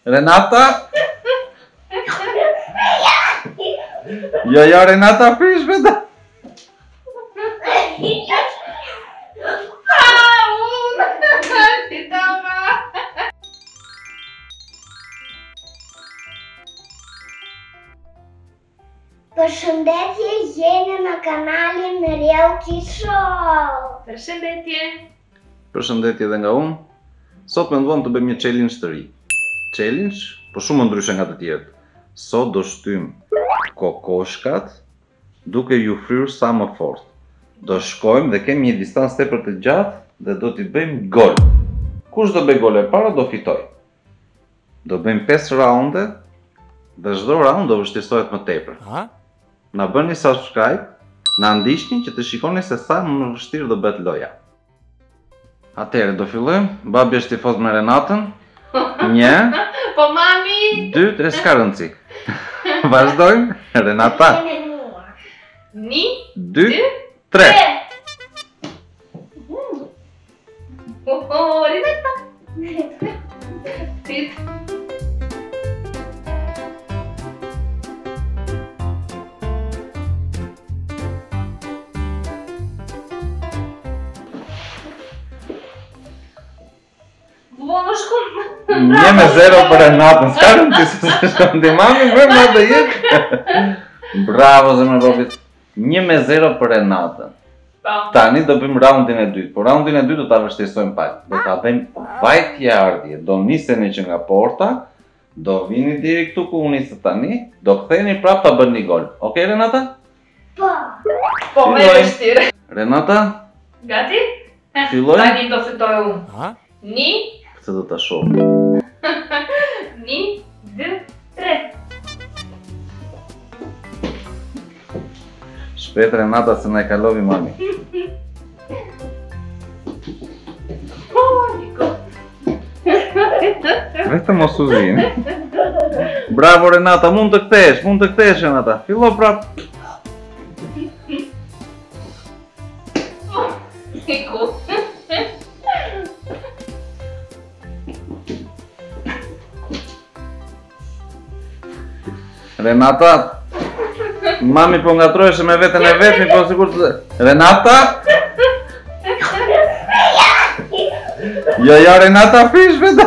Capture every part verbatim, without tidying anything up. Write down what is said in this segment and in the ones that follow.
Renata? Jo, jo, Renata, prish veta. Përshëndetje, jeni në kanalin Reality Show. Përshëndetje. Përshëndetje edhe nga unë. Sot menduam të bëjmë një challenge të ri. Challenge, po shumë ndryshe nga të tjerët. Sot do shtym kokoshkat duke ju fryrë sa më fort. Do shkojmë dhe kemi një distancë tepër të gjatë dhe do t'i bëjmë gol. Kush do bëj gol e para do fitoj. Do bëjmë pesë raunde dhe çdo raund do vështirësohet më tepër. Ha? Na bëni subscribe, na ndiqni që të shikoni se sa më vështirë do bëhet loja. Atëherë do fillojmë. Babi është tifoz me Renatën. Një, Po mami. dy, tre, s'ka rëndësi. Vazhdojmë. Renata. Një, Dy, dy, tre. Oh, Renata. Fit. Një me zero për Renatën. S'ka rëndësi se shkon ti mami, vëm na të jetë. Bravo zemër Robit. Një me zero për Renatën. Tani do bëjmë raundin e dytë, por raundin e dytë do ta vështirësojmë pak. Do ta bëjmë vajtje ardhje. Do niseni që nga porta, do vini deri këtu ku unë nisë tani, do ktheheni prapë ta bëni gol. Okej Renata? Po. Po me vështirë. Renata? Gati? Filloj? Tani do fitoj unë. Ha? Një, Këtë do ta shoh. një, dy, tre. Shpejt Renata se na e kalovi mami. Oh, Niko. Vetëm mos u zini. Bravo Renata, mund të kthesh, mund të kthesh Renata. Fillo prap. Niko. Renata, mami po ngatrohesh me veten e vet, mi po sigurt se Renata? Jo, jo Renata, prish veta.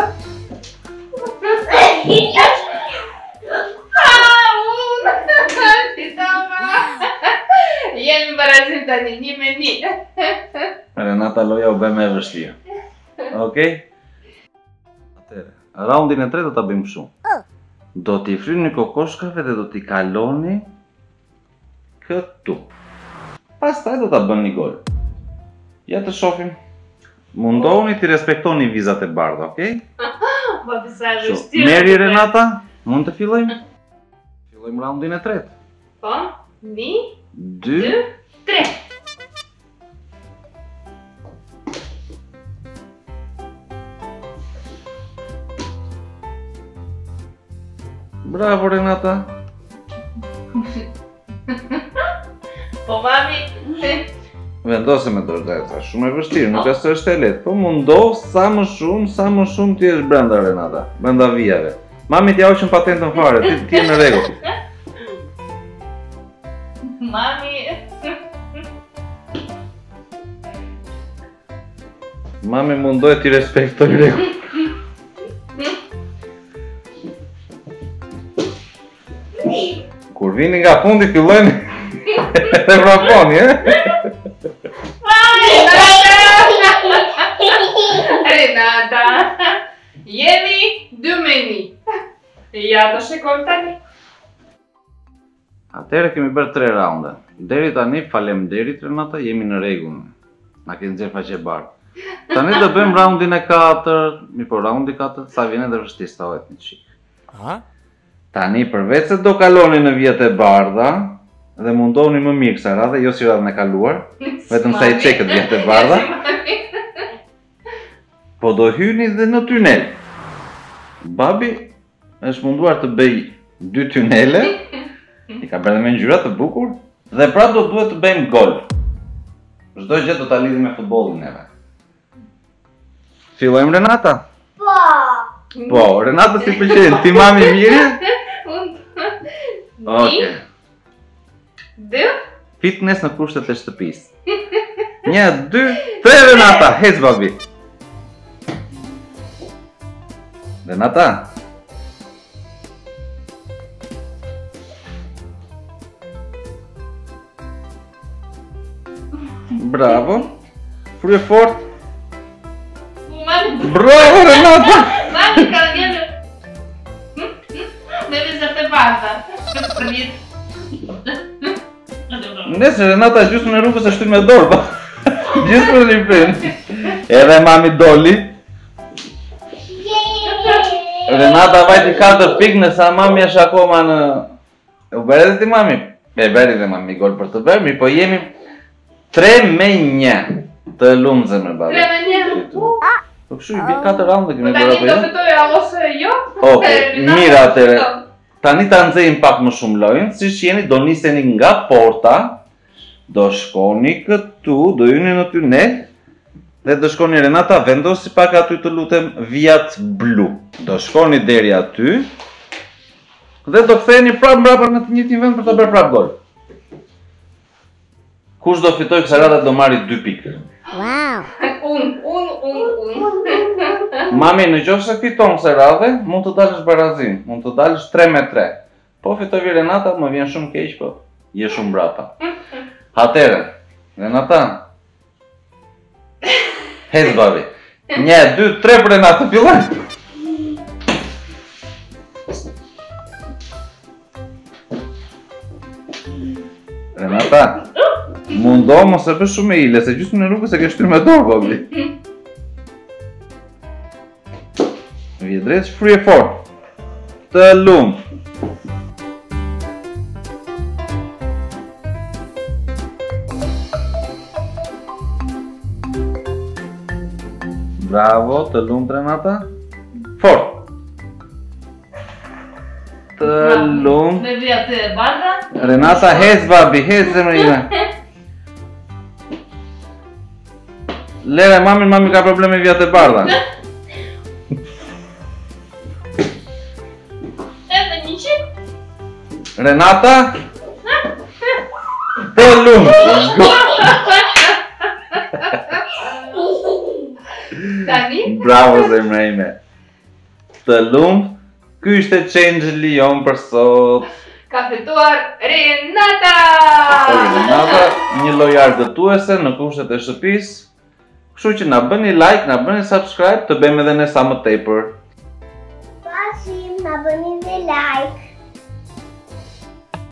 Jemi barazim tani, një me një. Renata loja u bë më e vështirë. Okej? Atëherë, raundin e tretë do ta bëjmë kështu. Do t'i fryni kokoshkave dhe do t'i kaloni këtu. Pastaj do ta bëni gol. Ja të shohim. Mundohuni t'i respektoni vizat e bardha, okej? Po pse është vështirë? Meri Renata, mund të fillojmë? Fillojmë raundin e tretë. Po, një, Dy, dy, tre. bravo Renata. Po mami. Vendose me dorë drejta, shumë e vështirë, nuk asë është e lehtë, po mundoh sa më shumë, sa më shumë ti jesh brenda Renata, brenda vijave. Mami t'ja hoqën patentën fare, ti ti je në rregull. Mami. Mami mundohet t'i respektoj rregull. Kur vini nga fundi fillojnë e vraponi, e? Renata. Jemi dy me një. Ja të shikojmë tani. Atëherë kemi bërë tre raunde. Deri tani faleminderit Renata, jemi në rregull. Na keni nxjerr faqe bardhë. Tani do bëjmë raundin e katërt, mi po raundi katërt sa vjen edhe vështirë stahet një çik. Ha? Tani përveç se do kaloni në vijat e bardha dhe mundohuni më mirë kësaj radhe, jo si radhën e kaluar, vetëm sa i çekët vijat e bardha. Po do hyni dhe në tunel. Babi është munduar të bëj dy tunele, i ka bërë me ngjyra të bukur, dhe prapë do duhet të bëjmë gol. Çdo gjë do ta lidhim me futbollin neve. Fillojmë Renata? Po. Po, Renata si pëlqen, ti mami mirë? Unë. Okej. Dë. Fitness në kushtet e shtëpisë. Një, dy, tre Renata, hec babi. Renata. Bravo. Frye fort. Mami. Bravo Renata. Mami ka vjen. Deve să te bata. Prit. Nëse Renata gjysmë në rrugës e shty me dorë, pa. Gjysmë në lipin. Edhe mami doli. Renata vajti katër pikë, nësa mami është akoma në... U bere dhe ti mami? E beri dhe mami gol për të bërë, po jemi tre me një të lumë zemë e babë. tre me një? Po kështu i bje katër raundë dhe kemi Po bërë tani apo do jo? fitoja ose jo? Oke, mirë atëre. Tani ta nxejmë pak më shumë lojën, si që jeni do niseni nga porta, do shkoni këtu, do jeni në ty ne, dhe do shkoni Renata, vendosi pak aty të lutem vijat blu. Do shkoni deri aty, dhe do ktheheni prapë mbrapa në të njëjtin vend për të bërë prapë gol. Kush do fitoj kësaj rrate do marri dy pikë. Wow. Un, un, un, un. Mami, në qoftë se fiton kësaj rrate, mund të dalësh barazin, mund të dalësh tre me tre. Po fitoj Renata, më vjen shumë keq, po je shumë mbrapa. Atëre, Renata. Hez babi. Një, dy, tre për Renata, filloj. Renata, mundo mos e bësh shumë e ile, se gjysmë në rrugës e ke shtyr me dorë, babi. Vje drejt, shfrye fort. Të lumë. Bravo, të lumë Renata. Fort. Të lumë. Me vija të bardha. Renata, hez babi, hez zemrë ime. Lere, mami, mami ka probleme vija të bardha. Edhe një qik. Renata. Të lumë. Tani. Bravo zemrë ime. Të lumë. Ky ishte change-li jon për sot. Ka fituar Renata! Renata, një lojë argëtuese në kushtet e shtëpisë. Kështu që na bëni like, na bëni subscribe, të bëjmë edhe ne sa më tepër. Pasim, na bëni dhe like.